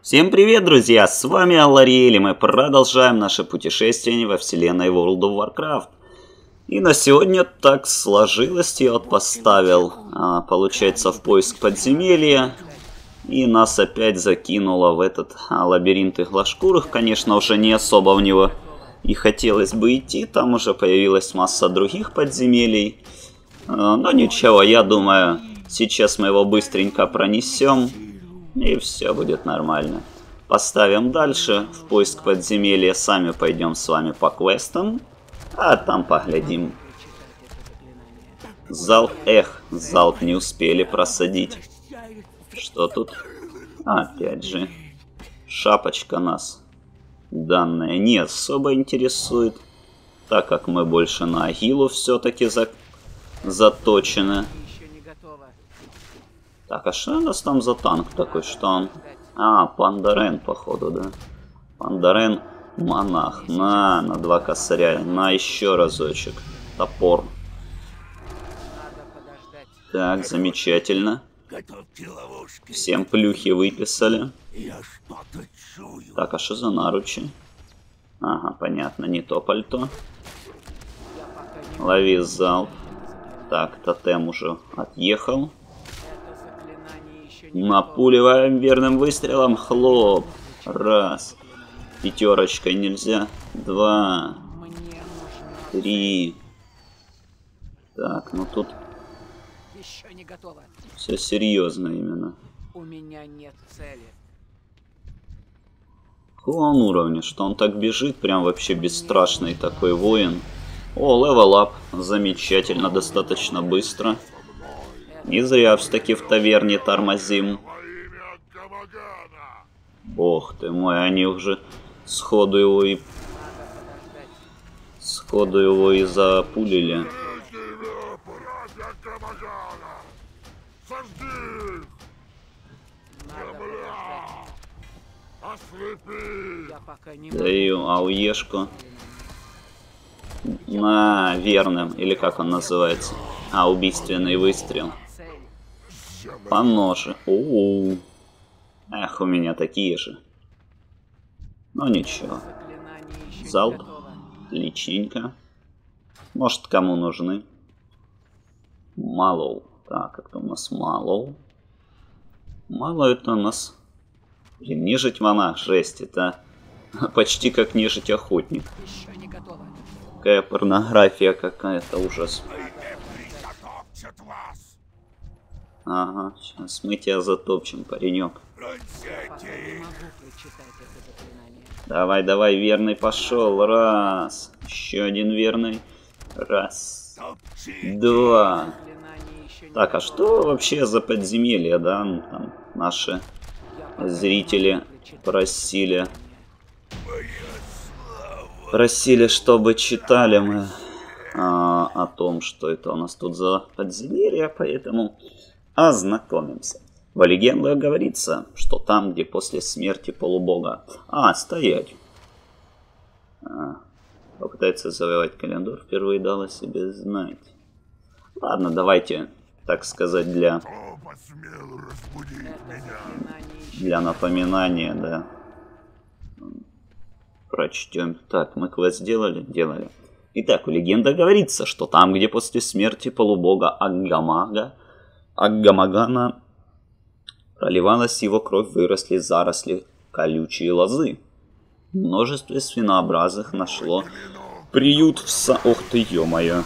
Всем привет, друзья! С вами Аллариэль, и мы продолжаем наше путешествие во вселенной World of Warcraft. И на сегодня так сложилось, я вот поставил, получается, в поиск подземелья. И нас опять закинуло в этот лабиринт иглошкурых. Конечно, уже не особо в него и хотелось бы идти. Там уже появилась масса других подземелий. Но ничего, я думаю, сейчас мы его быстренько пронесем. И все будет нормально. Поставим дальше в поиск подземелья. Сами пойдем с вами по квестам. А там поглядим. Залп. Залп не успели просадить. Что тут? Опять же. Шапочка нас. Данная не особо интересует. Так как мы больше на Агилу все-таки заточены. Так, а что у нас там за танк такой? Что он? Пандарен, походу, да? Пандарен монах. На 2 косаря. На еще разочек. Топор. Так, замечательно. Всем плюхи выписали. Так, а что за наручи? Ага, понятно, не то пальто. Лови залп. Так, тотем уже отъехал. Напуливаем верным выстрелом. Хлоп. Раз. Пятерочкой нельзя. 2. 3. Так, ну тут еще не готово. Все серьезно именно. У меня нет цели. Какого он уровня? Что он так бежит? Прям вообще бесстрашный такой воин. О, левел ап. Замечательно, достаточно быстро. Не зря все-таки в таверне тормозим. Бог ты мой, они уже сходу его и запулили. Даю ауешку. На верным, или как он называется? Убийственный выстрел. По ноже. Эх, у меня такие же. Но ничего. Залп. Отличненько. Может, кому нужны. Малоу. Так, как-то у нас Малоу. Малоу это у нас... Блин, нежить монах. Жесть, это почти как нежить охотник. Какая порнография какая-то, ужас. Ага, сейчас мы тебя затопчем, паренек. Давай, давай, верный пошел. Раз. Еще один верный. Раз. 2. Так, а что вообще за подземелье, да? Там наши зрители просили, чтобы читали мы о том, что это у нас тут за подземелье, поэтому ознакомимся. В легендах говорится, что там, где после смерти полубога... стоять. Попытается завоевать Календор, впервые дал о себе знать. Ладно, давайте, так сказать, для напоминания, да. Прочтем. Так, мы квест делали? Делали. Итак, в легендах говорится, что там, где после смерти полубога Аггамагана проливалась его кровь, выросли заросли колючие лозы. Множество свинообразных нашло приют в Ох ты, ё-моё.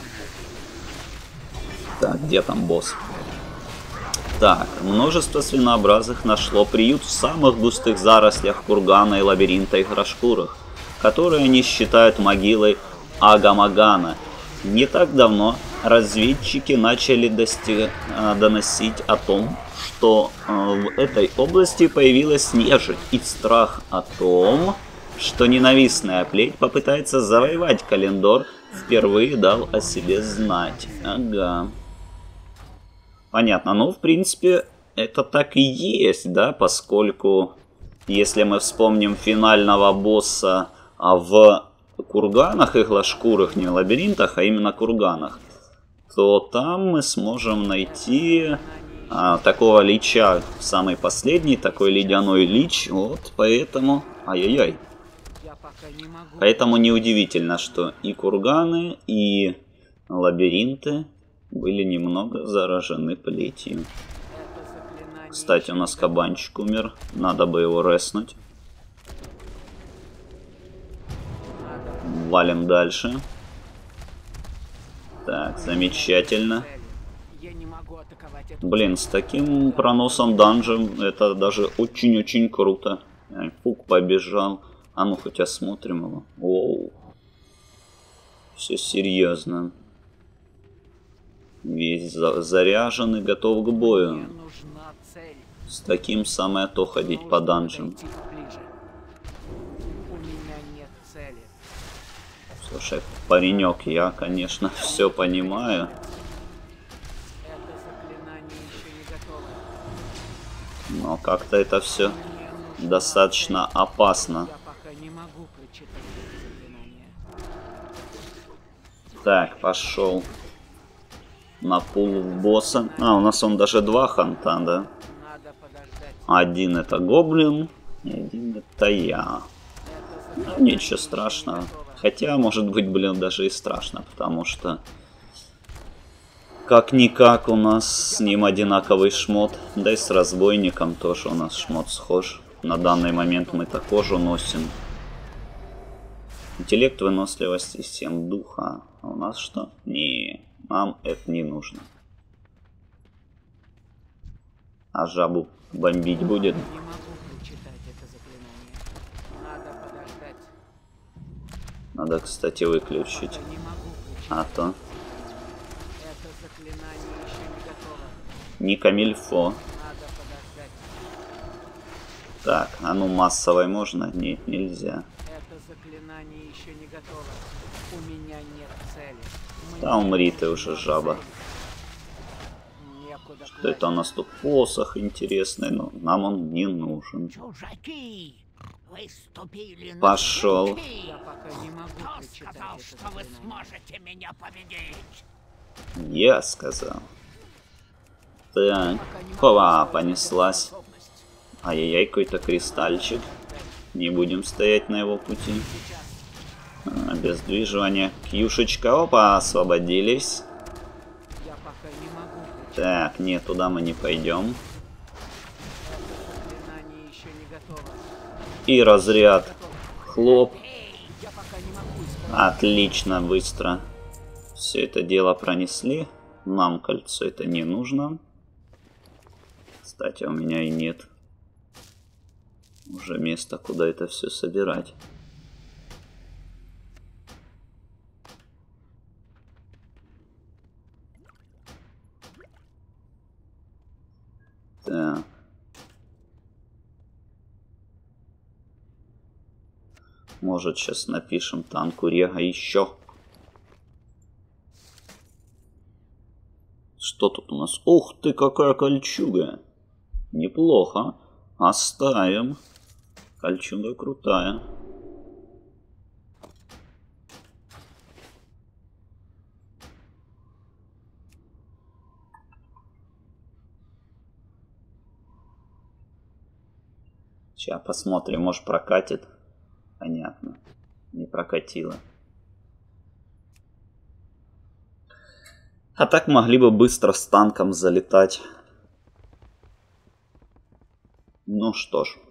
Так, где там босс? Так, множество свинообразных нашло приют в самых густых зарослях кургана и лабиринта Игрошкурых, которые они считают могилой Аггамагана. Не так давно разведчики начали доносить о том, что в этой области появилась нежить, и страх о том, что ненавистная плеть попытается завоевать Календор, впервые дал о себе знать. Ага. Понятно. Ну, в принципе, это так и есть, да, поскольку, если мы вспомним финального босса в курганах иглошкурых, не лабиринтах, а именно курганах, то там мы сможем найти такого лича самый последний, такой ледяной лич, вот, поэтому... Ай-яй-яй. Я пока не могу. Поэтому неудивительно, что и курганы, и лабиринты были немного заражены плетью. Это заклинание Кстати, еще у нас не кабанчик умер, надо бы его реснуть. надо. Валим дальше. Так, замечательно. Цели. Я не могу атаковать эту Блин, с таким проносом данжем это даже очень-очень круто. Ай, Фук побежал. А ну хоть осмотрим его. Оу. Все серьезно. Весь заряжен и готов к Мне бою. нужна цель. С таким самое то ходить по данжам. Подойти поближе. У меня нет цели. Слушай, паренек, я, конечно, все понимаю. Это заклинание еще не готово. Но как-то это все Мне нужна достаточно опасно. Я пока не могу прочитать это заклинание. Так, пошел на пул в босса. А, у нас он даже два ханта, да? Надо подождать. Один это гоблин, и один это я. Это Ну, заклинание ничего еще не страшного. готово. Хотя, может быть, блин, даже и страшно, потому что как-никак у нас с ним одинаковый шмот. Да и с разбойником тоже у нас шмот схож. На данный момент мы-то кожу носим. Интеллект, выносливость и 7 духа. А у нас что? Не, нам это не нужно. А жабу бомбить будет? Не могу прочитать это заклинание. Надо подождать. Надо, кстати, выключить. Пока не могу прочитать. А то Это заклинание еще не готово. не камильфо. Надо подождать. Так, а ну массовой можно? Нет, нельзя. Это заклинание еще не готово. У меня нет цели. Да умри ты уже, жаба. Некуда Что это у нас тут посох интересный, но нам он не нужен. Чужаки! Вы ступили на Пошел. пути! Я пока не могу Кто прочитать сказал, это что вы заклинание. сможете меня победить? Я сказал. Так, Пока не могу хова, использовать понеслась. эту способность. Ай-яй-яй, какой-то кристальчик. Не будем стоять на его пути. Обездвиживание. Кьюшечка, опа, освободились. Я пока не могу прочитать. Так, нет, туда мы не пойдем. Это заклинание еще не готово. И разряд. Готово. Хлоп. Я пока не могу использовать. Отлично, быстро. Все это дело пронесли. Нам кольцо это не нужно. Кстати, у меня и нет уже места, куда это все собирать. Так. Может, сейчас напишем танку Рега еще. Что тут у нас? Ух ты, какая кольчуга! Неплохо. Оставим. Кольчуга крутая. Сейчас посмотрим, может прокатит. Понятно. Не прокатило. А так могли бы быстро с танком залетать. Ну что ж.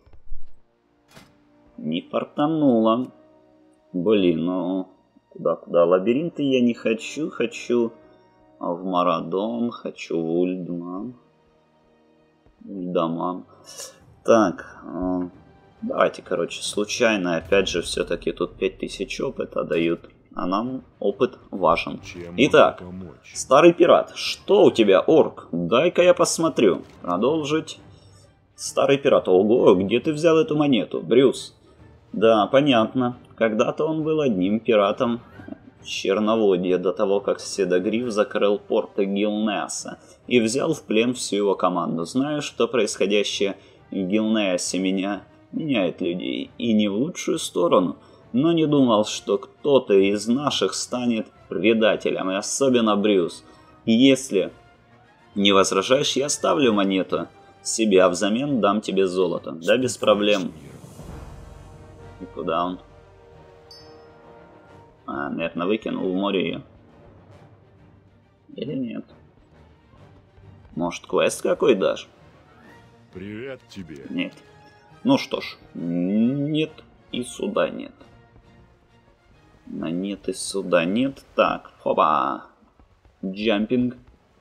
Не фартануло. Блин, ну... Куда-куда? Лабиринты я не хочу. Хочу в Марадон. Хочу в Ульдман. Ульдаман. Так. Давайте, короче, случайно. Опять же, все-таки тут 5000 опыта дают. А нам опыт важен. Итак, старый пират. Что у тебя, орк? Дай-ка я посмотрю. Продолжить. Старый пират. Ого, где ты взял эту монету, Брюс? Да, понятно. Когда-то он был одним пиратом в Черноводье, до того, как Седогриф закрыл порты Гилнеаса и взял в плен всю его команду. Знаю, что происходящее в Гилнеасе меняет людей, и не в лучшую сторону, но не думал, что кто-то из наших станет предателем, и особенно Брюс. Если Не возражаешь, я оставлю монету себе, а взамен дам тебе золото. Да, без проблем. И куда он? А, наверное, выкинул в море ее. Или нет? Может, квест какой дашь? Привет тебе. Нет. Ну что ж, нет и сюда нет. Нет и сюда нет. Так, хопа. Джампинг.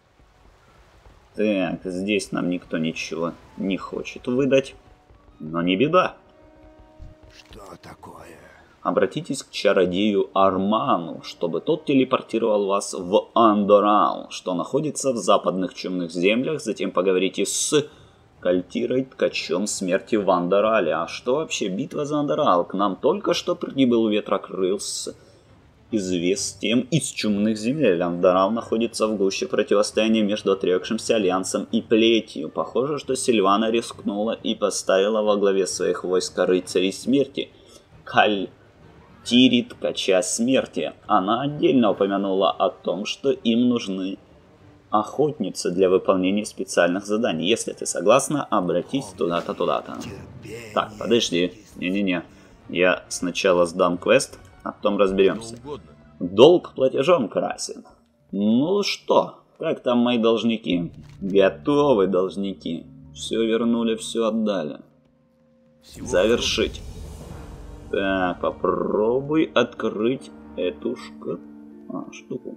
Так, здесь нам никто ничего не хочет выдать. Но не беда. Что такое? Обратитесь к чародею Арману, чтобы тот телепортировал вас в Андорал, что находится в западных темных землях. Затем поговорите с Кальтирой, ткачом смерти в Андорале. А что вообще битва за Андорал? К нам только что прибыл Ветрокрыл с известием из чумных земель. Андорал находится в гуще противостояния между отрекшимся альянсом и плетью. Похоже, что Сильвана рискнула и поставила во главе своих войск рыцарей смерти. Кальтири, ткача смерти. Она отдельно упомянула о том, что им нужны охотницы для выполнения специальных заданий. Если ты согласна, обратись туда-то, туда-то. Так, подожди. Не-не-не. Я сначала сдам квест, а потом разберемся. Долг платежом красен. Ну что, как там мои должники? Готовы должники. Все вернули, все отдали. Завершить. Так, попробуй открыть эту штуку.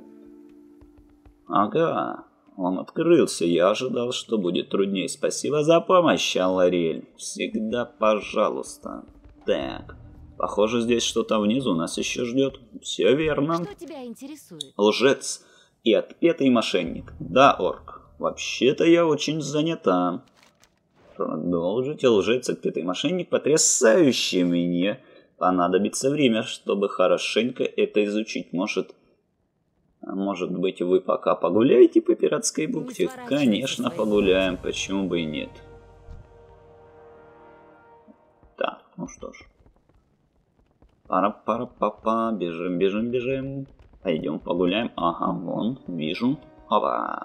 Ага, он открылся. Я ожидал, что будет труднее. Спасибо за помощь, Аллариэль. Всегда пожалуйста. Так, похоже, здесь что-то внизу нас еще ждет. Все верно. Что тебя интересует? Лжец и отпетый мошенник. Да, орк. Вообще-то я очень занята. Продолжите, лжец и отпетый мошенник. Потрясающе. Мне понадобится время, чтобы хорошенько это изучить. Может быть, вы пока погуляете по пиратской бухте? Конечно, погуляем. Почему бы и нет? Так, ну что ж. Пара-пара-па-па. Бежим, бежим, бежим. Пойдем погуляем. Ага, вон, вижу. Опа.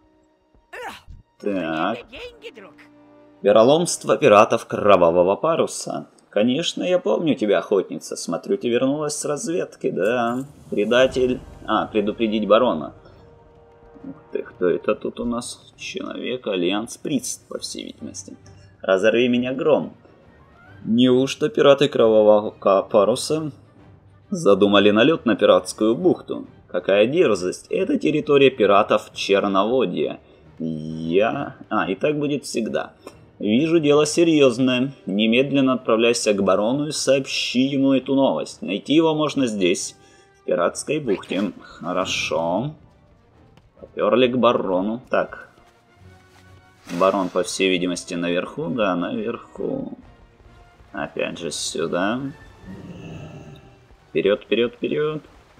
Так. Вероломство пиратов Кровавого Паруса. Конечно, я помню тебя, охотница. Смотрю, ты вернулась с разведки, да? Предатель... предупредить барона. Ух ты, кто это тут у нас? Человек, Альянс, Прист, по всей видимости. Разорви меня, гром. Неужто пираты Кровавого Паруса задумали налет на пиратскую бухту? Какая дерзость. Это территория пиратов Черноводья. И так будет всегда. Вижу, дело серьезное. Немедленно отправляйся к барону и сообщи ему эту новость. Найти его можно здесь, в пиратской бухте. Хорошо. Поперли к барону. Так. Барон, по всей видимости, наверху. Да, наверху. Опять же сюда. Вперед, вперед, вперед.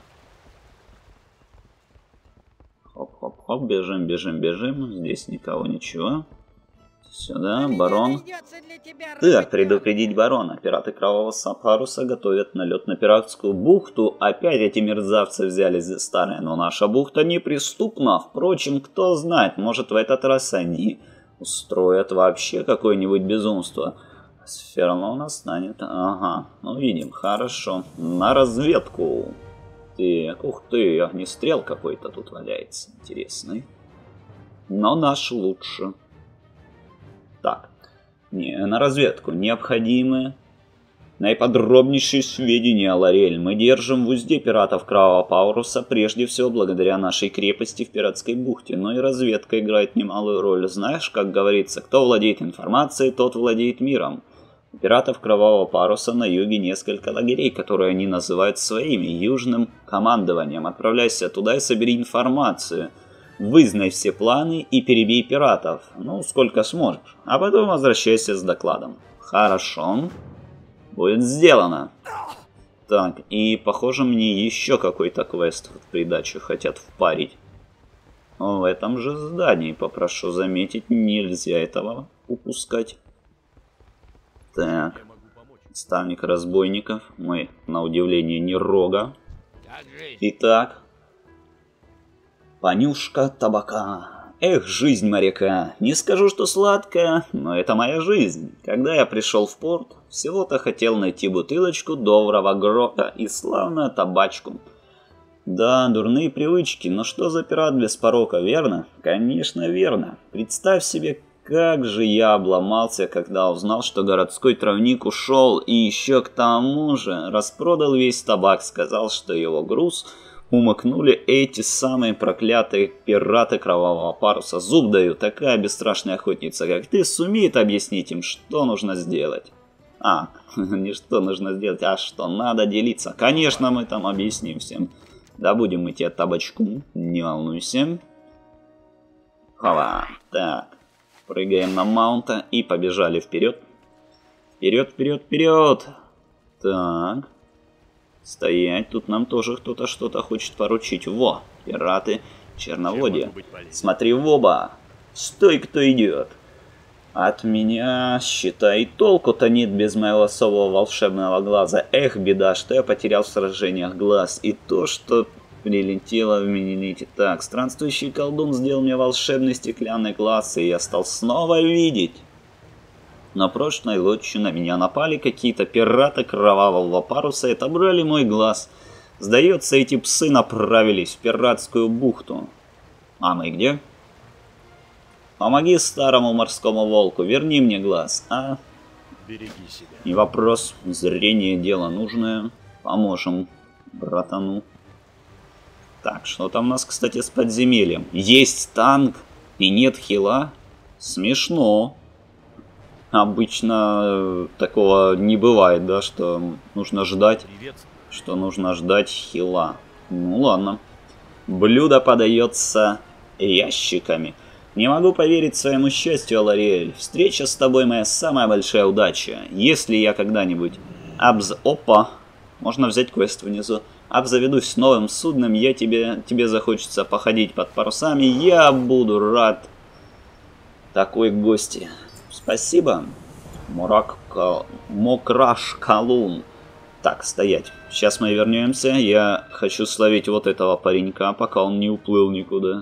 Хоп-хоп-хоп. Бежим, бежим, бежим. Здесь никого, ничего. Сюда, барон. Так, предупредить барона. Пираты Кровавого Паруса готовят налет на пиратскую бухту. Опять эти мерзавцы взялись за старое. Но наша бухта неприступна. Впрочем, кто знает, может, в этот раз они устроят вообще какое-нибудь безумство. Сферно у нас станет. Ага, ну видим, хорошо. На разведку. Так, ух ты, огнестрел какой-то тут валяется. Интересный. Но наш лучше. Так, на разведку необходимы наиподробнейшие сведения, Аллариэль. Мы держим в узде пиратов Кровавого Паруса, прежде всего благодаря нашей крепости в пиратской бухте. Но и разведка играет немалую роль. Знаешь, как говорится, кто владеет информацией, тот владеет миром. У пиратов Кровавого Паруса на юге несколько лагерей, которые они называют своими, южным командованием. Отправляйся туда и собери информацию. Вызнай все планы и перебей пиратов. Ну, сколько сможешь. А потом возвращайся с докладом. Хорошо. Будет сделано. Так, и похоже, мне еще какой-то квест в придачу хотят впарить. В этом же здании, попрошу заметить, нельзя этого упускать. Так. Ставник разбойников. Мы, на удивление, не рога. Итак. Понюшка табака. Эх, жизнь моряка. Не скажу, что сладкая, но это моя жизнь. Когда я пришел в порт, всего-то хотел найти бутылочку доброго грока и славную табачку. Да, дурные привычки, но что за пират без порока, верно? Конечно, верно. Представь себе, как же я обломался, когда узнал, что городской травник ушел, и еще к тому же распродал весь табак, сказал, что его груз умыкнули эти самые проклятые пираты кровавого паруса. Зуб даю, такая бесстрашная охотница, как ты, сумеет объяснить им, что нужно сделать. Не что нужно сделать, а что надо делиться. Конечно, мы там объясним всем. Добудем мы тебе табачку, не волнуйся. Хова, так. Прыгаем на маунта и побежали вперед. Вперед, вперед, вперед. Так. Стоять, тут нам тоже кто-то что-то хочет поручить. Во, пираты Черноводья. Смотри в оба. Стой, кто идет. От меня, считай, толку-то нет без моего особого волшебного глаза. Эх, беда, что я потерял в сражениях глаз. И то, что прилетело в мини-нити. Так, странствующий колдун сделал мне волшебный стеклянный глаз, и я стал снова видеть. На прошлой ночью на меня напали какие-то пираты кровавого паруса и отобрали мой глаз. Сдается, эти псы направились в пиратскую бухту. А мы где? Помоги старому морскому волку, верни мне глаз, а? Береги себя. Не вопрос, зрение дело нужное. Поможем братану. Так, что там у нас, кстати, с подземельем? Есть танк и нет хила? Смешно. Обычно такого не бывает, да, что нужно ждать, хила. Ну ладно. Блюдо подается ящиками. Не могу поверить своему счастью, Алариэль. Встреча с тобой моя самая большая удача. Если я когда-нибудь Опа! Можно взять квест внизу. Обзаведусь новым судном, тебе захочется походить под парусами. Я буду рад такой гости. Спасибо. Мокраш Калун. Так, стоять. Сейчас мы вернемся. Я хочу словить вот этого паренька, пока он не уплыл никуда.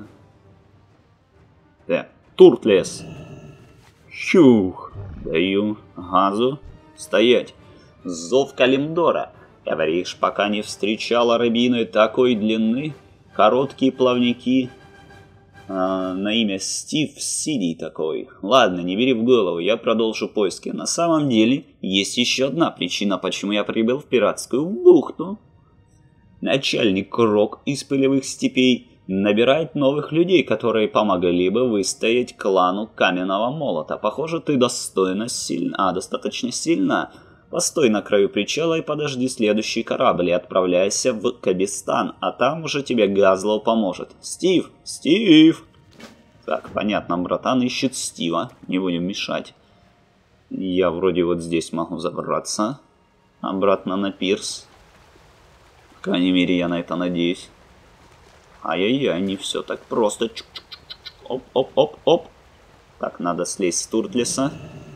Туртлес. Щух. Даю газу. Стоять. Зов Калимдора. Говоришь, пока не встречала рыбины такой длины. Короткие плавники. На имя Стив Сидий такой. Ладно, не бери в голову, я продолжу поиски. На самом деле, есть еще одна причина, почему я прибыл в пиратскую бухту. Начальник Крок из пылевых степей набирает новых людей, которые помогли бы выстоять клану Каменного Молота. Похоже, ты достаточно сильна. Постой на краю причала и подожди следующий корабль и отправляйся в Кабистан, а там уже тебе Газлоу поможет. Стив! Так, понятно, братан ищет Стива, не будем мешать. Я вроде вот здесь могу забраться обратно на пирс. По крайней мере, я на это надеюсь. Ай-яй-яй, не все так просто. Оп. Так, надо слезть с Туртлеса.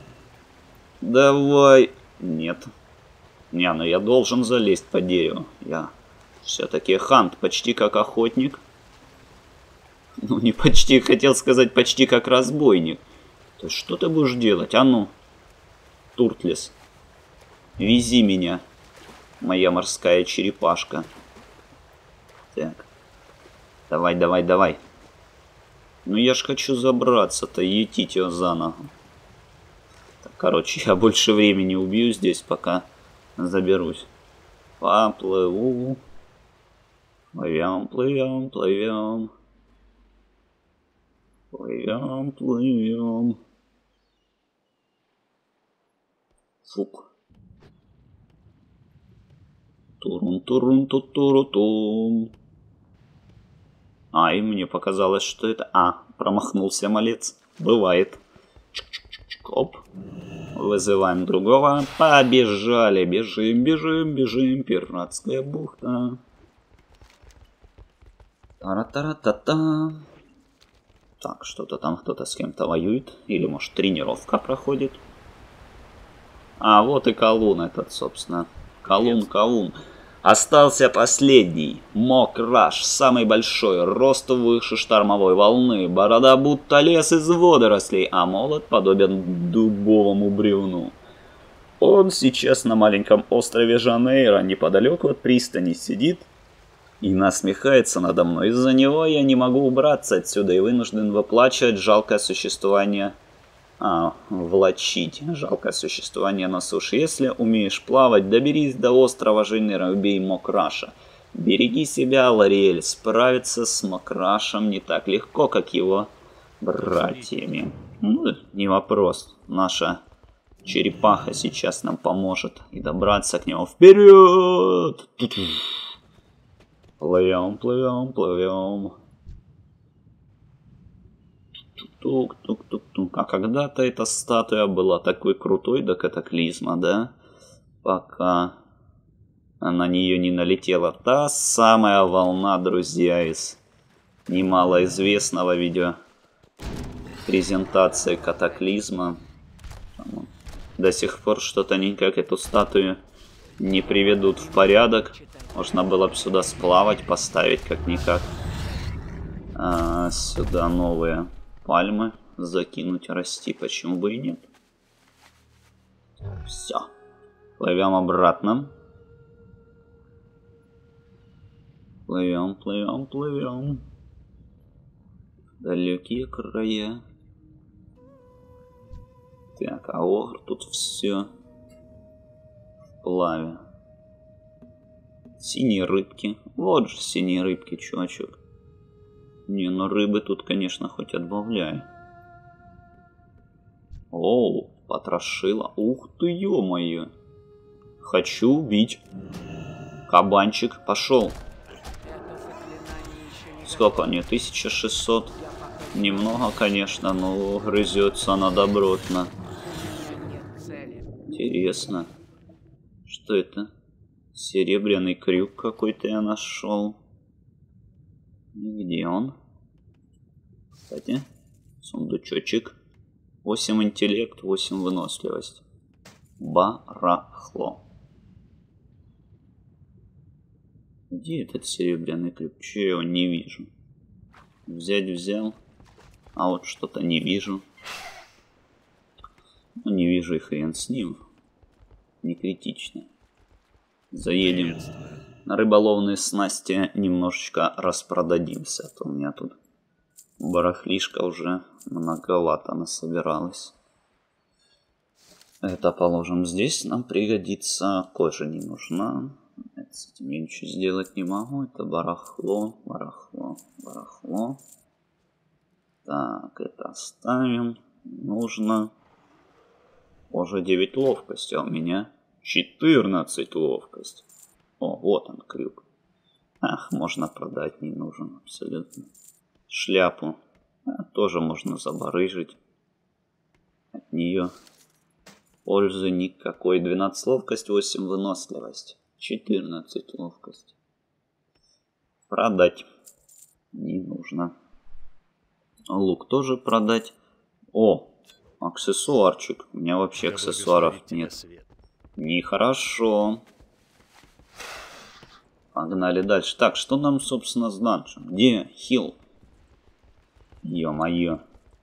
Давай. Нет. Ну я должен залезть по дереву. Я все-таки хант, почти как охотник. Ну, не почти, хотел сказать, почти как разбойник. То есть, что ты будешь делать? А ну, Туртлес, вези меня, моя морская черепашка. Так. Давай. Ну, я ж хочу забраться-то, етить его за ногу. Короче, я больше времени убью здесь, пока заберусь. Поплыву. Плывем. Фук. Турун-турун-ту-туру-тум. И мне показалось, что это... промахнулся малец. Бывает. Оп. Вызываем другого. Побежали. Бежим. Пиратская бухта. Тара-тара-та-та. Так, что-то там кто-то с кем-то воюет. Или, может, тренировка проходит. Вот и Калун этот, собственно. Калун. Остался последний. Мокраш, самый большой, рост выше штормовой волны. Борода будто лес из водорослей, а молот подобен дубовому бревну. Он сейчас на маленьком острове Жанейро, неподалеку от пристани, сидит и насмехается надо мной. Из-за него я не могу убраться отсюда и вынужден выплачивать жалкое существование... влачить жалкое существование на суше. Если умеешь плавать, доберись до острова Жанейро, убей Мокраша. Береги себя, Лориэль, справиться с Мокрашем не так легко, как его братьями. Ну, не вопрос. Наша черепаха сейчас нам поможет и добраться к нему. Вперед! Плывем, плывем, плывем. Тук-тук-тук-тук. А когда-то эта статуя была такой крутой до катаклизма, да? Пока на нее не налетела та самая волна, друзья, из немалоизвестного видео презентации катаклизма. До сих пор что-то никак эту статую не приведут в порядок. Можно было бы сюда сплавать, поставить как-никак. Сюда новые пальмы закинуть, расти, почему бы и нет. Все. Плывем обратно. Плывем, плывем, плывем. Далекие края. Так, а огр тут все в плаве. Синие рыбки. Вот же синие рыбки, чувачок. Не, ну рыбы тут, конечно, хоть отбавляй. Оу, потрошила. Ух ты, ё-моё. Хочу убить. Кабанчик, пошел. Сколько они? 1600. Немного, конечно, но грызется она добротно. Интересно. Что это? Серебряный крюк какой-то я нашел. Где он? Кстати, сундучочек. 8 интеллект, 8 выносливость. Барахло. Где этот серебряный крюк? Че я его не вижу? Взять взял. А вот что-то не вижу. Ну, не вижу и хрен с ним. Не критично. Заедем на рыболовные снасти, немножечко распродадимся. А то у меня тут барахлишка уже многовато насобиралась. Это положим здесь. Нам пригодится. Кожа не нужна. С этим я ничего сделать не могу. Это барахло, барахло, барахло. Так, это оставим. Нужно. Уже 9 ловкости, а у меня 14 ловкость. О, вот он крюк. Ах, можно продать, не нужен абсолютно. Шляпу тоже можно забарыжить. От нее пользы никакой. 12 ловкость, 8 выносливость. 14 ловкость. Продать не нужно. Лук тоже продать. О, аксессуарчик. У меня вообще аксессуаров нет. Нехорошо. Погнали дальше. Так, что нам, собственно, с данжем? Где хил? Ё-моё.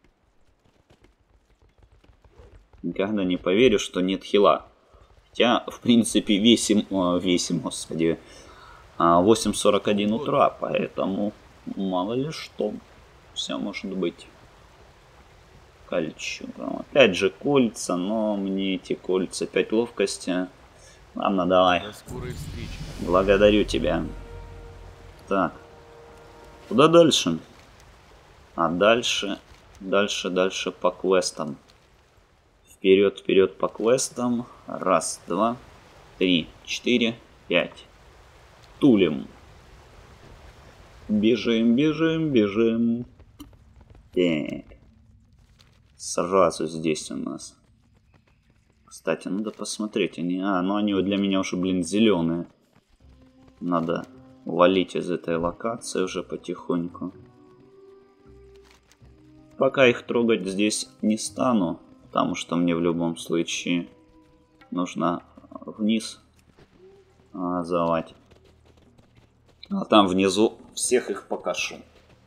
Никогда не поверю, что нет хила. Хотя, в принципе, весим, господи, 8:41 утра, поэтому мало ли что. Все может быть. Кольчуга. Опять же кольца, но мне эти кольца 5 ловкости. Ладно, давай. Благодарю тебя. Так. Куда дальше? А дальше по квестам. Вперед, вперед по квестам. 1, 2, 3, 4, 5. Тулим. Бежим, бежим, бежим. Так. Сразу здесь у нас. Кстати, надо посмотреть. Ну они для меня уже, блин, зеленые. Надо валить из этой локации уже потихоньку. Пока их трогать здесь не стану. Потому что мне в любом случае нужно вниз завать. А там внизу всех их покашу.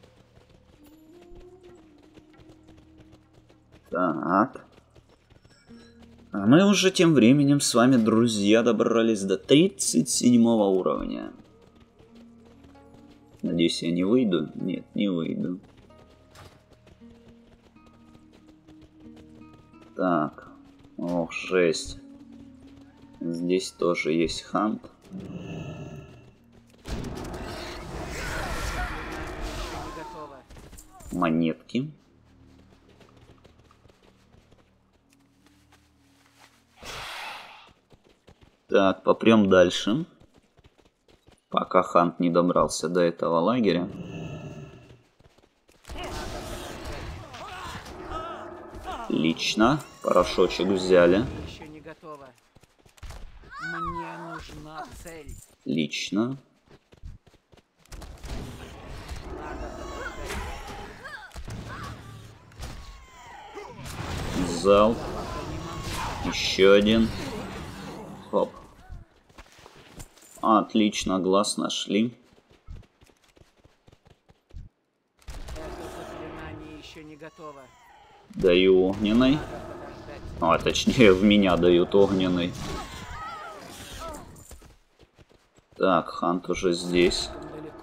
Так. А мы уже тем временем с вами, друзья, добрались до 37 уровня. Надеюсь, я не выйду. Нет, не выйду. Так. Ох, жесть. Здесь тоже есть хант. Монетки. Так, попрем дальше. Пока хант не добрался до этого лагеря. Отлично. Порошочек взяли. Еще не готово. Мне нужна цель. Отлично. Залп. Еще один. Хоп. Отлично, глаз нашли. Это заклинание еще не готово. Даю огненный. А, точнее, в меня дают огненный. Так, хант уже здесь. Далеко.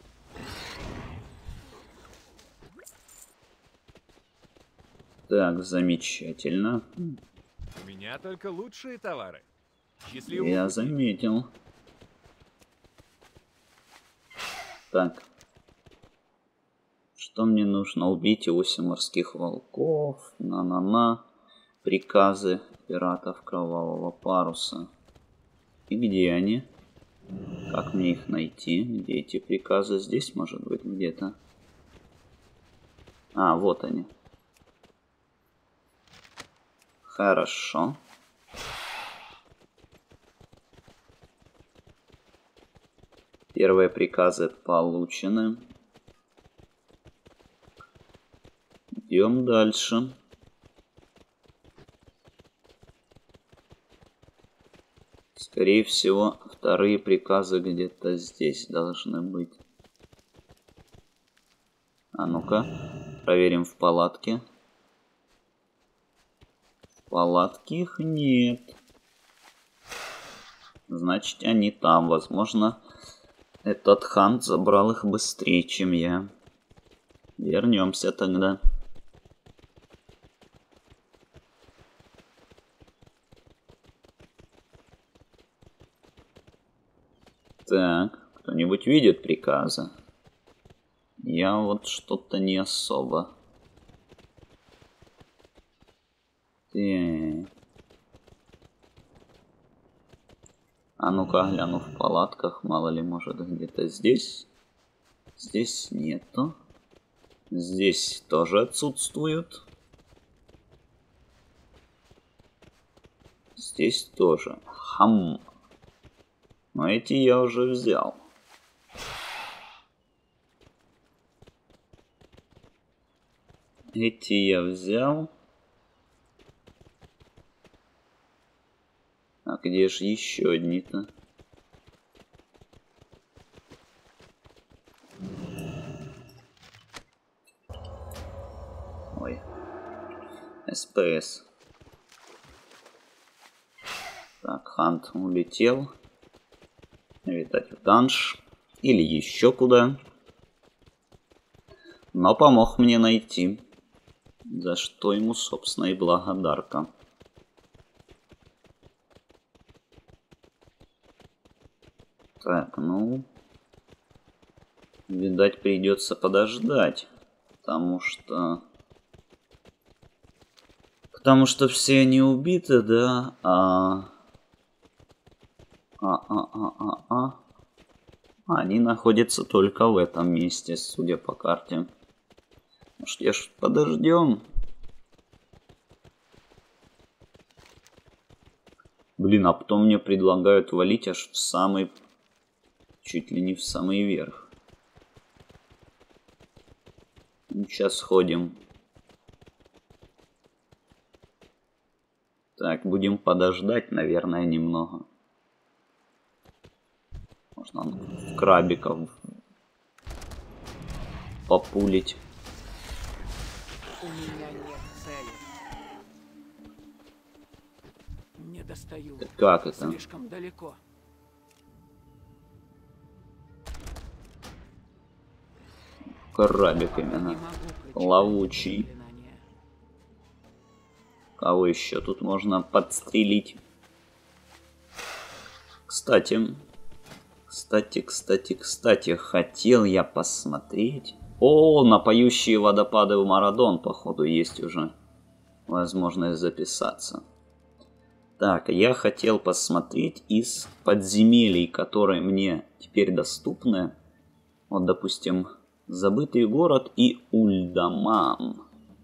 Так, замечательно. У меня только лучшие товары. Счастливого Я пути. заметил. Так. Что мне нужно? Убить 8 морских волков. На-на-на. Приказы пиратов Кровавого Паруса. И где они? Как мне их найти? Где эти приказы? Здесь, может быть, где-то. А, вот они. Хорошо. Первые приказы получены. Идем дальше. Скорее всего, вторые приказы где-то здесь должны быть. А ну-ка, проверим в палатке. В палатке их нет. Значит, они там. Возможно, этот хант забрал их быстрее, чем я. Вернемся тогда. Так, кто-нибудь видит приказы? Я вот что-то не особо. Так. А ну-ка, гляну в палатках, мало ли, может, где-то здесь. Здесь нету. Здесь тоже отсутствуют. Здесь тоже. Хам. Но эти я уже взял. Эти я взял. А где же еще одни-то? Ой. СПС. Так, хант улетел. Видать, в данж. Или еще куда. Но помог мне найти. За что ему, собственно, и благодарка. Так, ну... Видать, придется подождать. Потому что все они убиты, да? Они находятся только в этом месте, судя по карте. Может, я ж подождем? Блин, а потом мне предлагают валить аж в самый... Чуть ли не в самый верх. Ну, сейчас сходим. Так, будем подождать, наверное, немного. Можно крабиков популить. У меня нет цели. Не достаю. Как это? Слишком далеко. Крабик именно. Не могу прочитать Ловучий. заклинание. Кого еще тут можно подстрелить? Кстати, хотел я посмотреть. О, на поющие водопады в Марадон, походу, есть уже возможность записаться. Так, я хотел посмотреть из подземелий, которые мне теперь доступны. Вот, допустим, Забытый город и Ульдаман.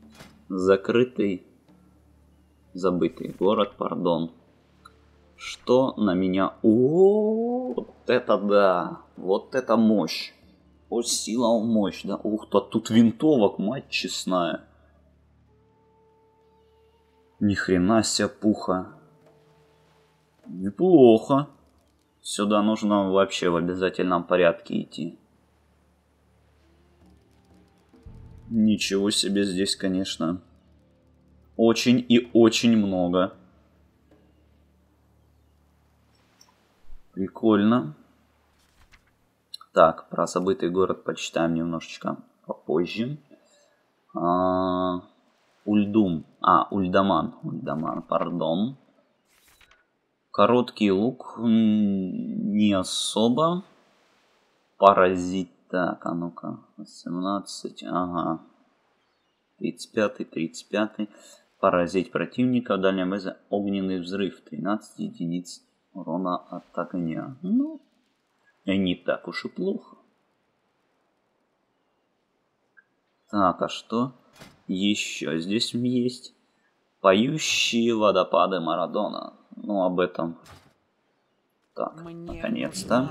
Забытый город, пардон. Что на меня... О, вот это да! Вот это мощь! О, сила, мощь, да? Ух ты, тут винтовок, мать честная. Ни хрена себе пуха. Неплохо. Сюда нужно вообще в обязательном порядке идти. Ничего себе здесь, конечно. Очень и очень много. Прикольно. Так, про забытый город почитаем немножечко попозже. Ульдаман, пардон. Короткий лук не особо. Паразит. Так, а ну-ка. 18, ага. 35. Поразить противника в дальнем бозе. Огненный взрыв. 13 единиц урона от огня. Ну, не так уж и плохо. Так, а что еще здесь есть? Поющие водопады Марадона. Ну, об этом. Так, наконец-то.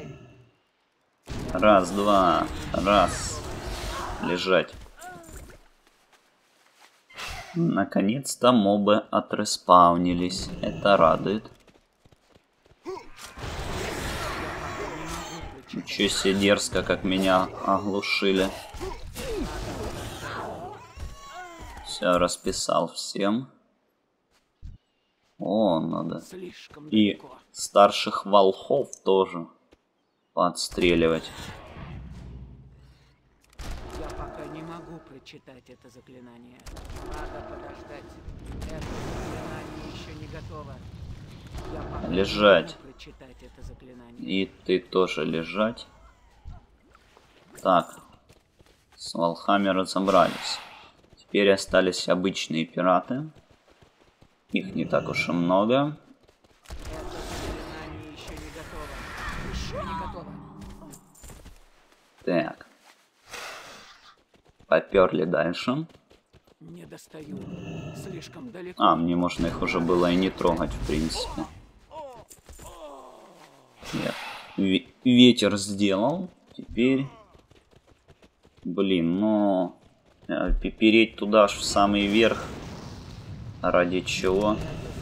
Раз, два, раз. Лежать. Наконец-то мобы отреспаунились. Это радует. Ничего себе дерзко, как меня оглушили. Все, расписал всем. О, надо. И старших волхов тоже подстреливать. Я пока не могу прочитать это заклинание. Надо подождать. Это заклинание еще не готово. Я пока Лежать. не могу прочитать это заклинание. И ты тоже лежать. Так. С волхами разобрались. Теперь остались обычные пираты. Их не так уж и много. Это заклинание еще не готово. Еще не готово. Так. Поперли дальше. Не достаю. Слишком далеко. А, мне можно их уже было и не трогать, в принципе. Нет. Ветер сделал. Теперь... Блин, но... Переть туда аж в самый верх. Ради чего?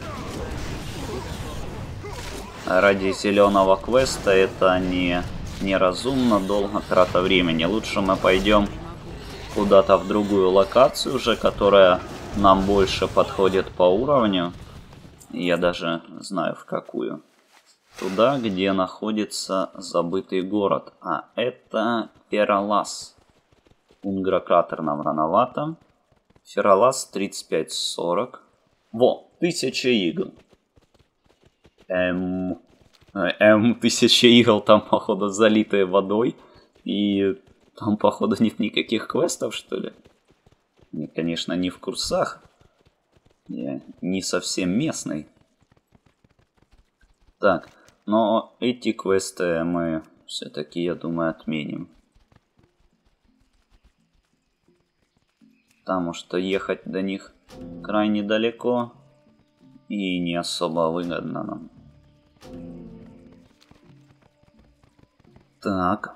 Ради зеленого квеста это неразумно, долго трата времени. Лучше мы пойдем куда-то в другую локацию уже, которая нам больше подходит по уровню. Я даже знаю в какую. Туда, где находится забытый город. А это Фералас. Унгра-кратер нам рановато. Фералас 35-40. Во, 1000 игл. 1000 игл там, походу, залитые водой. И там, походу, нет никаких квестов, что ли? Я, конечно, не в курсах. Я не совсем местный. Так, но эти квесты мы все-таки, я думаю, отменим. Потому что ехать до них крайне далеко и не особо выгодно нам. Так.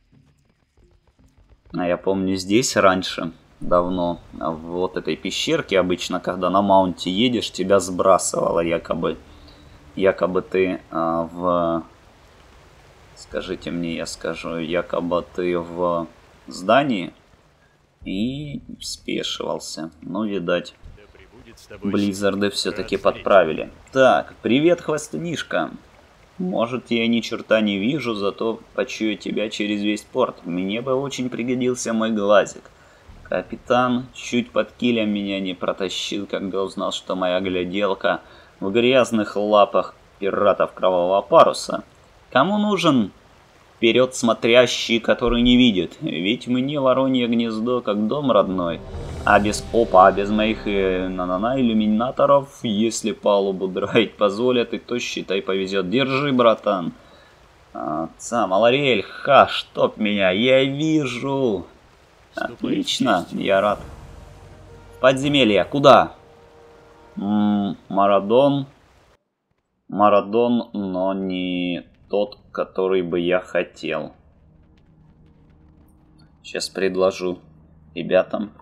А я помню, здесь раньше, давно, в вот этой пещерке обычно, когда на маунте едешь, тебя сбрасывало якобы. Якобы ты в Скажите мне, я скажу, якобы ты в здании и спешивался. Ну, видать, Близзарды все-таки подправили. Так, привет, хвостунишка. Может, я ни черта не вижу, зато почую тебя через весь порт. Мне бы очень пригодился мой глазик. Капитан чуть под килем меня не протащил, когда узнал, что моя гляделка в грязных лапах пиратов Кровавого Паруса. Кому нужен вперед смотрящий, который не видит? Ведь мне Воронье Гнездо как дом родной. А без моих иллюминаторов, если палубу драить позволят, и то, считай, повезет. Держи, братан. Сам Алариэль, чтоб меня, я вижу. Отлично, я рад. Подземелье, куда? Марадон, но не тот, который бы я хотел. Сейчас предложу ребятам.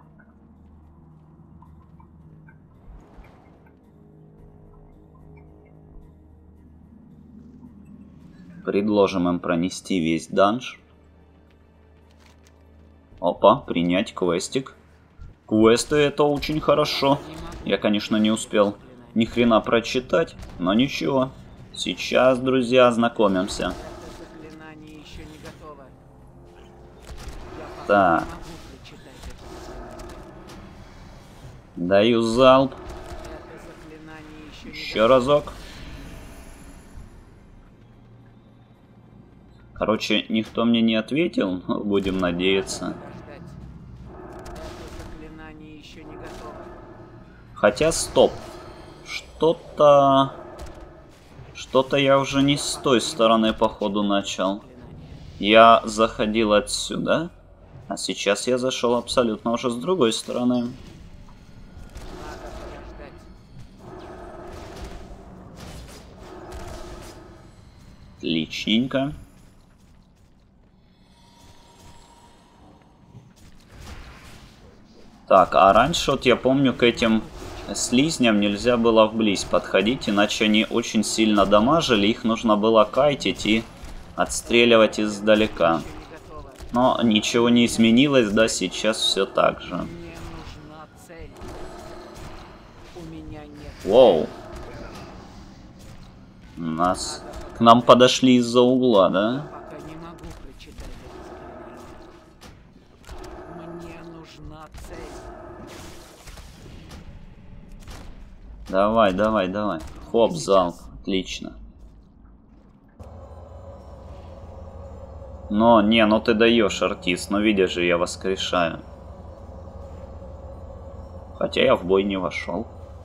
Предложим им пронести весь данж. Опа, принять квестик. Квесты это очень хорошо. Я, конечно, не успел ни хрена прочитать, но ничего. Сейчас, друзья, ознакомимся. Так. Даю залп. Еще разок. Короче, никто мне не ответил, но будем надеяться. Хотя, стоп. Что-то я уже не с той стороны, походу, начал. Я заходил отсюда, а сейчас я зашел абсолютно уже с другой стороны. Отличненько. Так, а раньше, вот я помню, к этим слизням нельзя было вблизь подходить, иначе они очень сильно дамажили, их нужно было кайтить и отстреливать издалека. Но ничего не изменилось, да, сейчас все так же. Воу. К нам подошли из-за угла, да? Давай, давай, давай. Хоп, залп. Отлично. Но, не, ну ты даешь, артист. Ну видишь же, я воскрешаю. Хотя я в бой не вошел.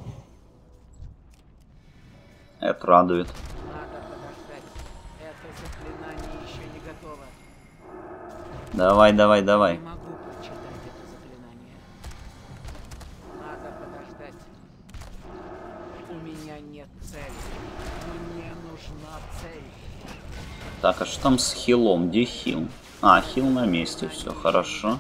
Это радует. Давай, давай, давай. Так, а что там с хилом? Где хил? А, хил на месте, все хорошо.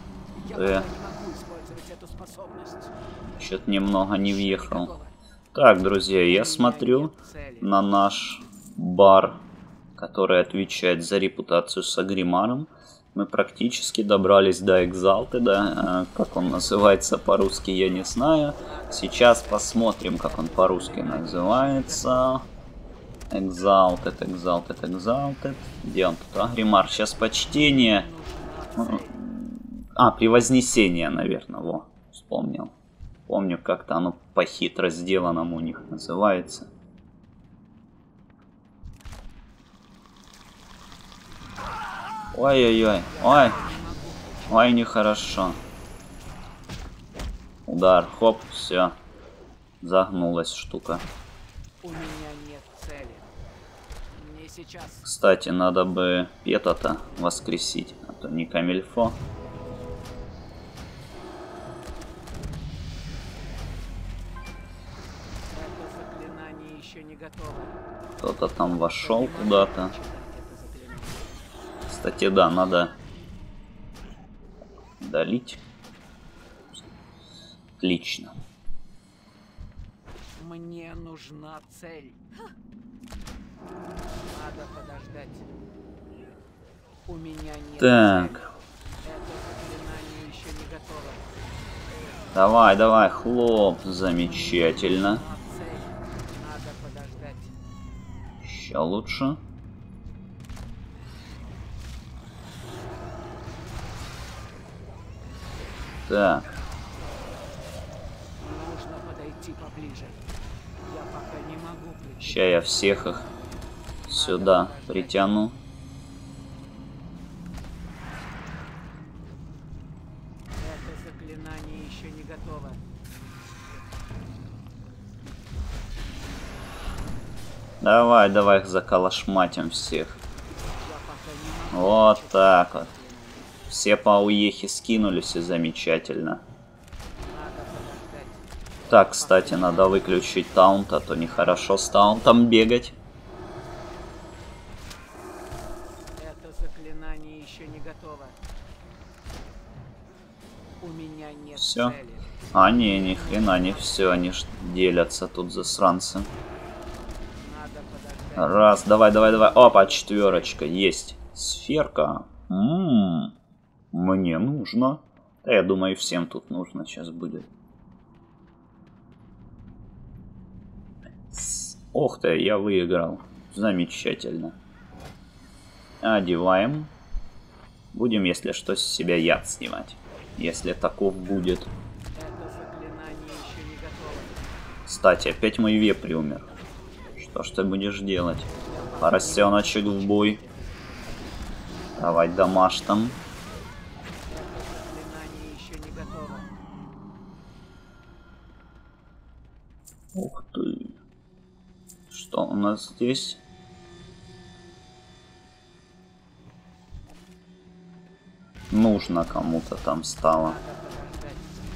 Что-то немного не въехал. Так, друзья, я смотрю на наш бар, который отвечает за репутацию с Агримаром. Мы практически добрались до Экзалты, да, как он называется по-русски, я не знаю. Сейчас посмотрим, как он по-русски называется. Exalted, Exalted, Exalted. Где он тут? Агримар. Сейчас почтение. А, превознесение, наверное. Во, вспомнил. Помню, как-то оно по-хитро сделанному у них называется. Ой-ой-ой. Ой. Ой, нехорошо. Удар. Хоп, все. Загнулась штука. У меня нет цели. Мне сейчас... Кстати, надо бы Пета-то воскресить, а то не камильфо. Это заклинание еще не готово. Кто-то там вошел куда-то. Кстати, да, надо долить. Отлично. Мне нужна цель. Надо подождать. У меня нет Так. цели. Это заклинание еще не готово. Давай, давай, хлоп. Замечательно. Но цель надо подождать. Еще лучше. Так. Нужно подойти поближе. Я пока не могу причинить. Сейчас я всех их сюда притяну. Это заклинание еще не готово. Давай, давай их заколошматим всех. Я пока не могу. Вот так вот. Все по ауехе скинулись, и замечательно. Надо подождать. Так, кстати, надо выключить таунт, а то нехорошо с таунтом бегать. Это заклинание еще не готово. У меня нет Всё. цели. А не, ни хрена не все, они ж делятся тут засранцы. Надо подождать. Раз, давай, давай, давай. Опа, четверочка, есть. Сферка. Мне нужно. Да, я думаю, всем тут нужно сейчас будет. Ох ты, я выиграл. Замечательно. Одеваем. Будем, если что, с себя яд снимать. Если таков будет. Это заклинание еще не готово. Кстати, опять мой вепрь умер. Что ж ты будешь делать? Поросеночек в бой. Давай дамаш там. Это заклинание еще не готово. Ух ты. Что у нас здесь? Нужно кому-то там стало. Надо подождать.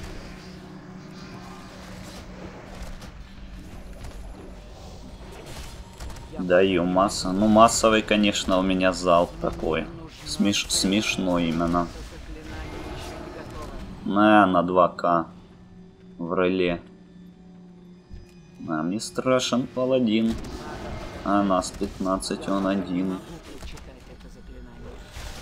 Даю масса. Ну, массовый, конечно, у меня залп такой. Смешной именно. Это заклинание еще не готово. На 2К. В реле. Нам не страшен паладин. А нас 15, он один. Могу прочитать это заклинание.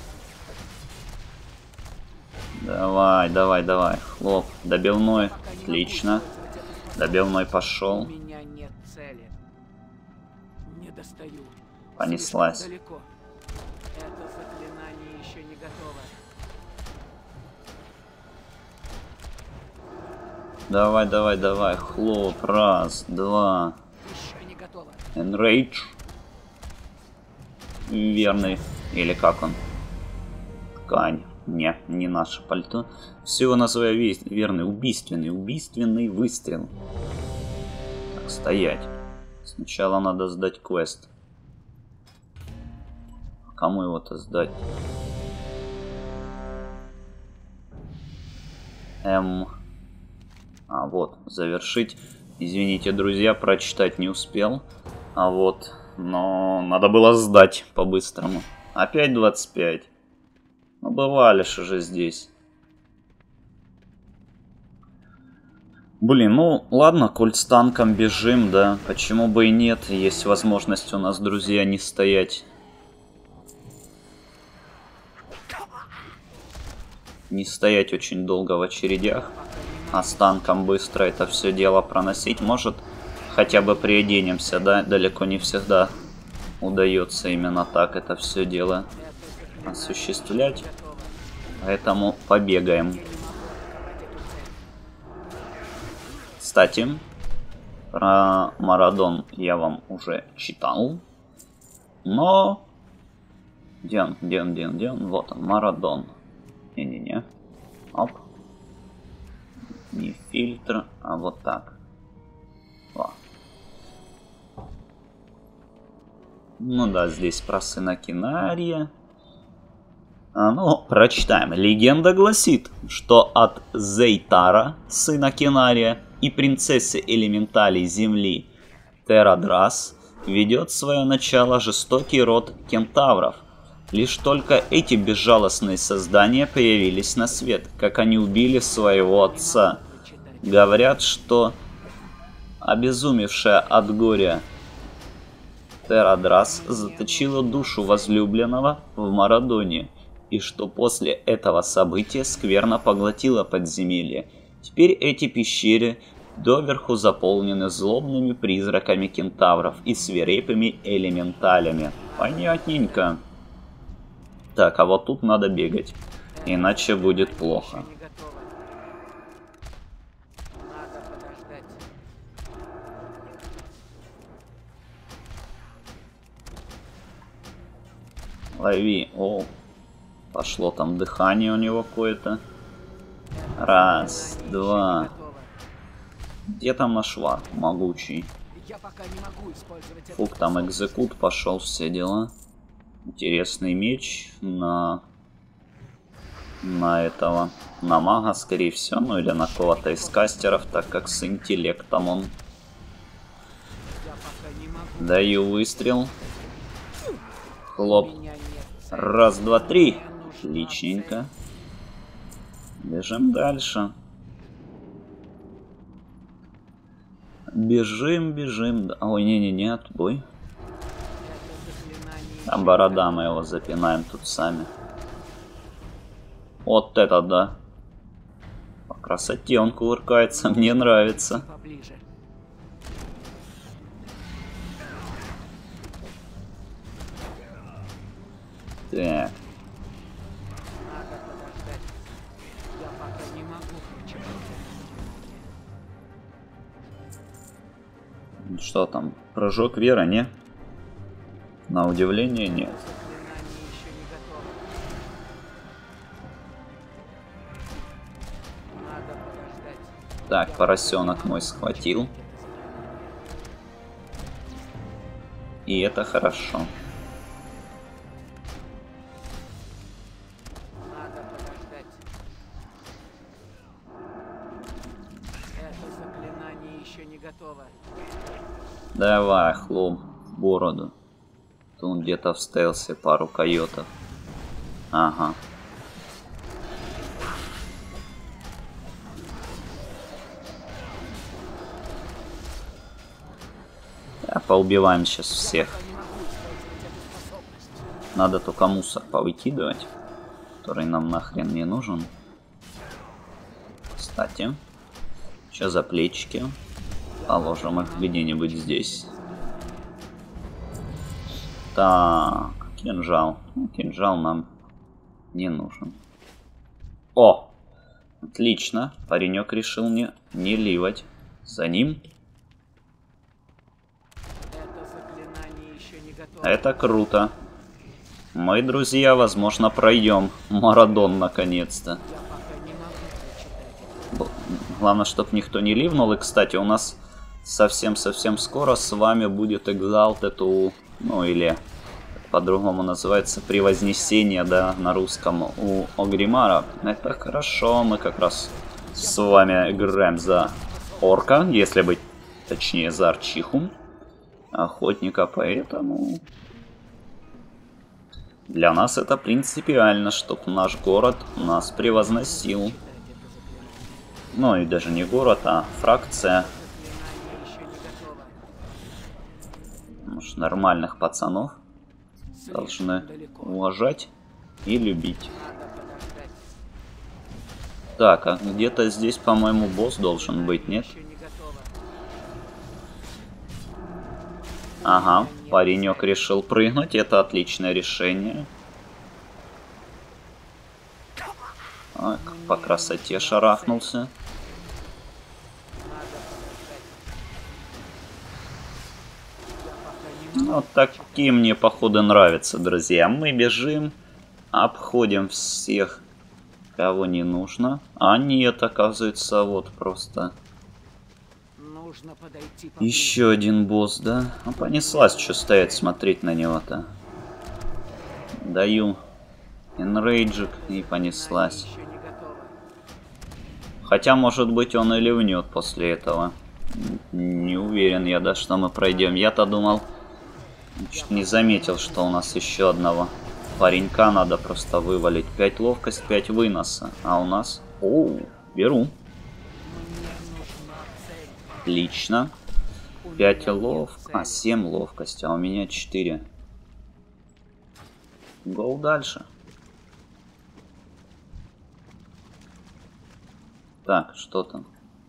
Давай, давай, давай. Хлоп. Добивной. Отлично. Добивной У пошел. меня нет цели. Не достаю. Понеслась. Слишком далеко. Это заклинание еще не готово. Давай, давай, давай. Хлоп. Раз, два. Еще не готово. Enrage. Верный. Или как он? Ткань. Не наше пальто. Всего называю верный. Убийственный выстрел. Так, стоять. Сначала надо сдать квест. Кому его-то сдать? А вот, завершить. Извините, друзья, прочитать не успел. А вот, но надо было сдать по-быстрому. Опять 25. Ну, бывали ж уже здесь. Блин, ну ладно, коль с танком бежим, да. Почему бы и нет, есть возможность у нас, друзья, не стоять. Не стоять очень долго в очередях. А с танком быстро это все дело проносить. Может, хотя бы приоденемся, да? Далеко не всегда удается именно так это все дело осуществлять. Поэтому побегаем. Кстати, про Марадон я вам уже читал. Но... Где он? Вот он, Марадон. Не-не-не. Оп. Не фильтр, а вот так. О. Ну да, здесь про сына Кинария. Ну, прочитаем. Легенда гласит, что от Зейтара, сына Кинария, и принцессы элементалей Земли Терадрас ведет свое начало жестокий род кентавров. Лишь только эти безжалостные создания появились на свет, как они убили своего отца. Говорят, что обезумевшая от горя Терадрас заточила душу возлюбленного в Марадоне, и что после этого события скверно поглотила подземелье. Теперь эти пещеры доверху заполнены злобными призраками кентавров и свирепыми элементалями. Понятненько. Так, а вот тут надо бегать, иначе будет плохо. Еще не готово. Надо подождать. Лови. О, пошло там дыхание у него какое-то. Раз, два. Где там наш вар могучий? Я пока не могу использовать это. Фук, там экзекут пошел, все дела. Интересный меч на этого. На мага, скорее всего, ну или на кого-то из кастеров, так как с интеллектом он. Я пока не могу. Даю выстрел. Хлоп. У меня нет цели. Раз, два, три. Мне нужна Отличненько. Бежим дальше. Бежим, бежим. Ой, не-не-не, отбой. цель. Это заклинание Там еще борода, не мы его запинаем тут сами. Вот это да. По красоте он кувыркается, мне нравится. готово. Поближе. Так, Надо подождать. Я пока не могу прочитать это заклинание. что там? Прыжок веры, не? На удивление, нет. Заклинание еще не готово. Надо подождать. Так, поросенок мой схватил. И это хорошо. Надо подождать. Это заклинание еще не готово. Давай, хлоп, в бороду. Тут где-то в стелсе пару койотов. Ага. Да, поубиваем сейчас всех. Не могу использовать эту способность. Надо только мусор повыкидывать, который нам нахрен не нужен. Кстати, что за плечики? Положим их где-нибудь здесь. Так, кинжал. Ну, кинжал нам не нужен. О! Отлично. Паренек решил не ливать. За ним. Это заклинание еще не готово. Это круто. Мы, друзья, возможно, пройдем Марадон наконец-то. Я пока не могу прочитать это. Главное, чтобы никто не ливнул. И, кстати, у нас совсем-совсем скоро с вами будет Exalted, ну или по-другому называется Превознесение, да, на русском, у Огримара. Это хорошо, мы как раз с вами играем за орка, если быть точнее за арчиху, охотника, поэтому для нас это принципиально, чтобы наш город нас превозносил. Ну и даже не город, а фракция. Заклинание еще не готово. Может, нормальных пацанов Слишком должны далеко. уважать и любить. Надо подождать. Так, а где-то здесь, по-моему, босс должен быть, нет? Еще не готово. Ага, паренек решил прыгнуть, это отличное решение. Так, по красоте шарахнулся. Надо подождать. Я пока не могу. Вот такие мне походы нравятся, друзья. Мы бежим, обходим всех, кого не нужно. А нет, оказывается, вот просто Нужно подойти поближе. еще один босс, да? Ну, понеслась, что стоять, смотреть на него-то. Даю энрейджик и понеслась. Еще не готово. Хотя, может быть, он и ливнет после этого. Не уверен я, да, что мы пройдем. Я-то думал, чуть не заметил, что у нас еще одного паренька надо просто вывалить. 5 ловкость, 5 выноса. А у нас... Оу, беру. Мне нужна цель. Отлично. 5 а 7 ловкость, а у меня 4. Гоу дальше. Так, что там?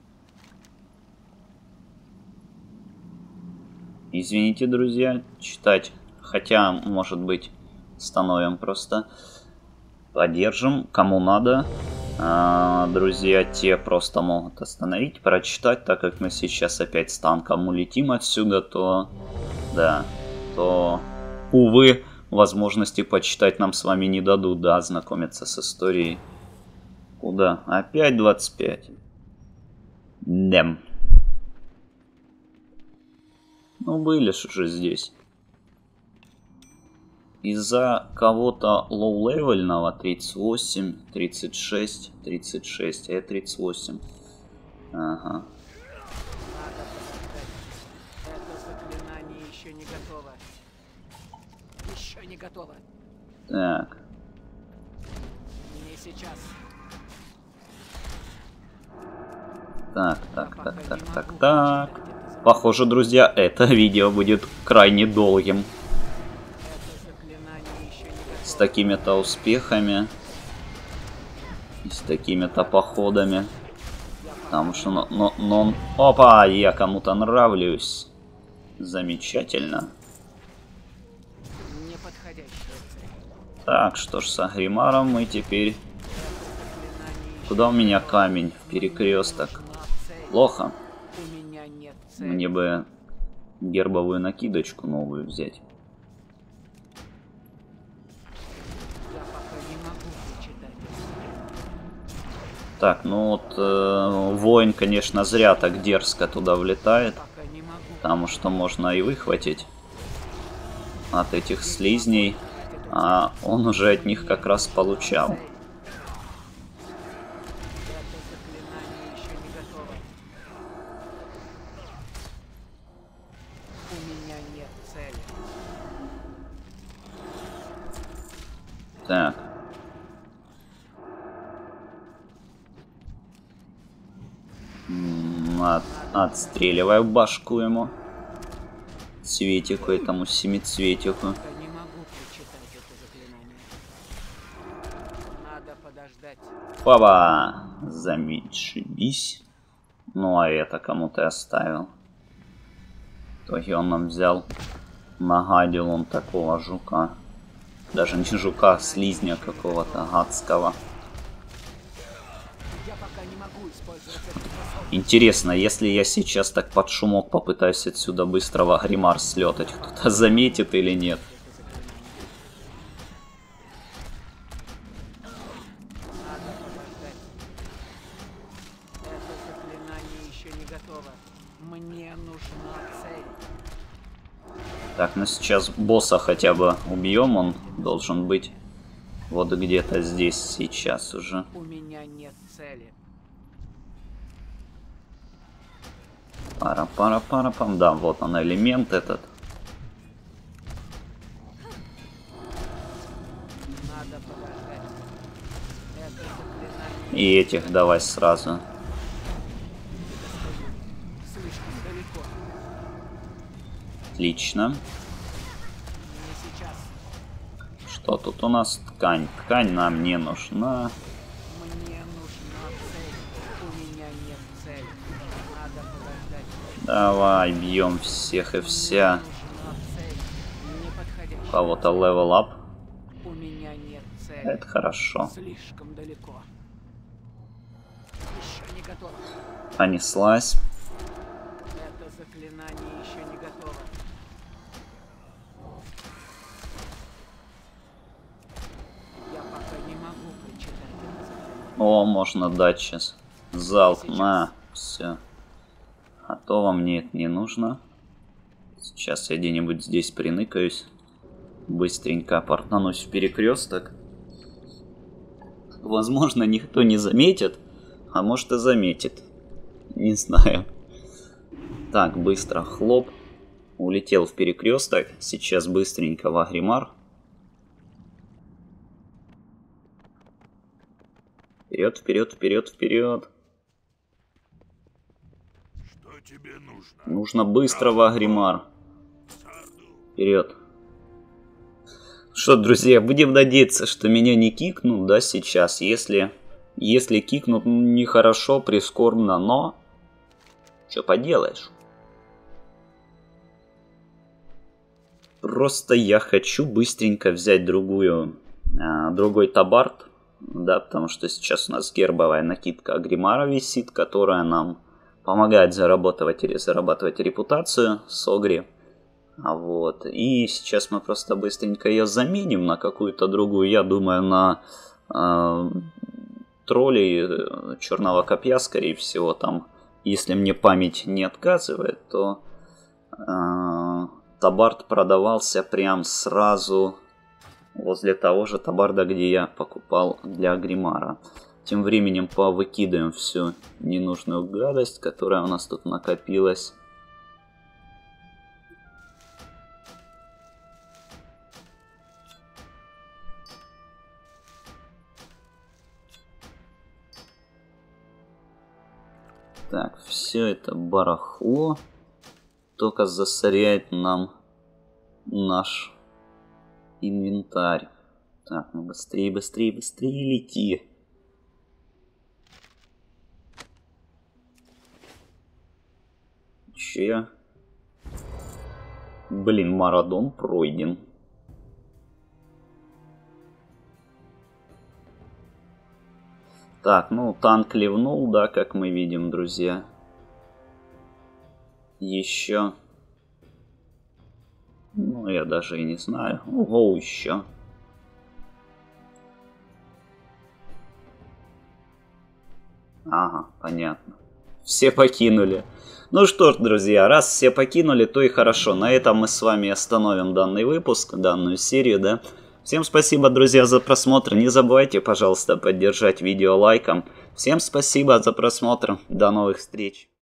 Извините, друзья, читать. Хотя, может быть, становим просто. Поддержим, кому надо. Друзья, те просто могут остановить, прочитать, так как мы сейчас опять с танком улетим отсюда, то, да, то, увы, возможности почитать нам с вами не дадут, да, ознакомиться с историей. Куда? Опять 25. Дем. Ну, были ж уже здесь. Из-за кого-то лоу-левельного 38, 36, 36, а я 38. Ага. Это заклинание еще не готово. Еще не готово. Так. Не сейчас. Так. Похоже, друзья, это видео будет крайне долгим. Это заклинание еще не готово. С такими-то успехами. И с такими-то походами. Потому что, опа, я кому-то нравлюсь. Замечательно. Неподходящая цель. Так, что ж, с Агримаром мы теперь... Куда у меня камень? В перекресток. Плохо. У меня нет цели. Мне бы гербовую накидочку новую взять. Я пока не могу прочитать. Так, ну вот воин, конечно, зря так дерзко туда влетает. Пока не могу. Потому что можно и выхватить от этих слизней. А он уже от них как раз получал. Это заклинание еще не готово. У меня нет цели. Так. Отстреливаю башку ему. Цветику, этому семицветику. Я не могу прочитать это заклинание. Надо подождать. Папа! Замечибись. Ну а это кому ты оставил? В итоге он нам взял. Нагадил он такого жука. Даже не жука, а слизня какого-то гадского. Я пока не могу использовать эту способность. Интересно, если я сейчас так под шумок попытаюсь отсюда быстро в Агримар слетать, кто-то заметит или нет? Надо подождать. Это заклинание еще не готово. Мне нужна цель. Так, ну сейчас босса хотя бы убьем, он должен быть вот где-то здесь сейчас уже. У меня нет цели. Пара-пара-пара-пам. Да, вот он, элемент этот. Надо подождать. Это заклинание И этих давай сразу. слишком далеко. Отлично. Не сейчас. Что тут у нас? Ткань. Ткань нам не нужна. Мне нужна цель. У меня нет цели. Надо подождать. Давай, бьем всех и вся. Нужна цель. Неподходящая. У кого-то level up. У меня нет цели. Это хорошо. Слишком далеко. Еще не готово. Понеслась. Это заклинание еще не готово. Я пока не могу прочитать это заклинание. О, можно дать сейчас. Залп, на, все. А то вам мне это не нужно. Сейчас я где-нибудь здесь приныкаюсь. Быстренько портанусь в перекресток. Возможно, никто не заметит. А может и заметит. Не знаю. Так, быстро, хлоп. Улетел в перекресток. Сейчас быстренько в Агримар. Вперед, вперед, вперед, вперед. Что тебе нужно? Нужно быстро в Агримар. Вперед. Что, друзья, будем надеяться, что меня не кикнут, да, сейчас. Если кикнут, нехорошо, прискорбно, но... Что поделаешь? Просто я хочу быстренько взять другой табард, да, потому что сейчас у нас гербовая накидка Агримара висит, которая нам помогает зарабатывать репутацию с Огри. Вот. И сейчас мы просто быстренько ее заменим на какую-то другую, я думаю, на троллей Черного Копья, скорее всего, там, если мне память не отказывает, то табард продавался прям сразу возле того же табарда, где я покупал для Агримара. Тем временем повыкидываем всю ненужную гадость, которая у нас тут накопилась. Так, все это барахло только засоряет нам наш инвентарь. Так, ну быстрее лети. Че? Блин, Марадон пройден. Так, ну танк ливнул, да, как мы видим, друзья. Еще. Ну, я даже и не знаю. Ого, еще. Ага, понятно. Все покинули. Ну что ж, друзья, раз все покинули, то и хорошо. На этом мы с вами остановим данный выпуск, данную серию, да. Всем спасибо, друзья, за просмотр. Не забывайте, пожалуйста, поддержать видео лайком. Всем спасибо за просмотр. До новых встреч.